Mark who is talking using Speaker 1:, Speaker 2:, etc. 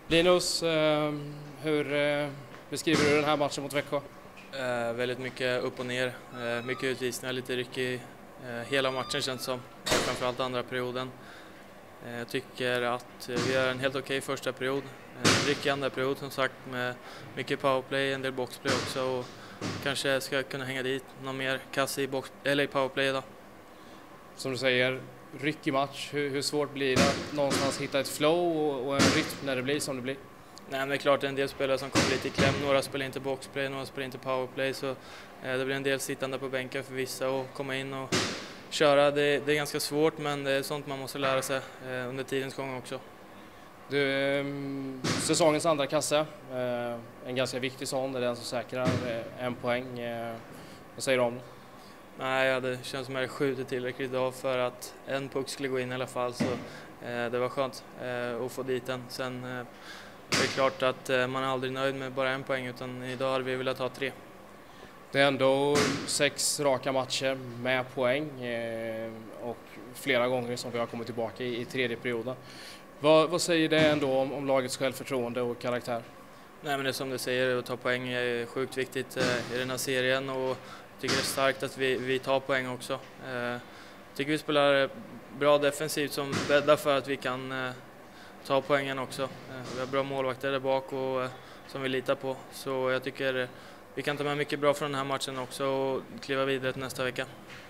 Speaker 1: Linus, hur beskriver du den här matchen mot Växjö?
Speaker 2: Väldigt mycket upp och ner, mycket utvisningar, lite ryck i hela matchen känns som, framförallt andra perioden. Jag tycker att vi gör en helt okej första period, ryck i andra period som sagt med mycket powerplay, en del boxplay också och kanske ska kunna hänga dit någon mer kass i, i powerplay idag.
Speaker 1: Som du säger, ryckig match. Hur svårt blir det att någonstans hitta ett flow och en rytm när det blir som det blir?
Speaker 2: Nej, men det är klart en del spelare som kommer lite i kläm. Några spelar inte boxplay, några spelar inte powerplay. Så det blir en del sittande på bänken för vissa och komma in och köra. Det är ganska svårt, men det är sånt man måste lära sig under tidens gång också.
Speaker 1: Säsongens andra kasse, en ganska viktig sån, det är den som säkrar en poäng. Vad säger du om det?
Speaker 2: Nej, det känns som att jag skjutit tillräckligt idag för att en puck skulle gå in i alla fall. Så det var skönt att få dit den. Sen det är klart att man är aldrig nöjd med bara en poäng, utan idag hade vi velat ha 3.
Speaker 1: Det är ändå 6 raka matcher med poäng och flera gånger som vi har kommit tillbaka i tredje perioden. Vad säger det ändå om lagets självförtroende och karaktär?
Speaker 2: Nej, men det är som du säger, att ta poäng är sjukt viktigt i den här serien och jag tycker det är starkt att vi tar poäng också. Jag tycker vi spelar bra defensivt som bäddar för att vi kan ta poängen också. Vi har bra målvakter där bak och som vi litar på. Så jag tycker vi kan ta med mycket bra från den här matchen också och kliva vidare till nästa vecka.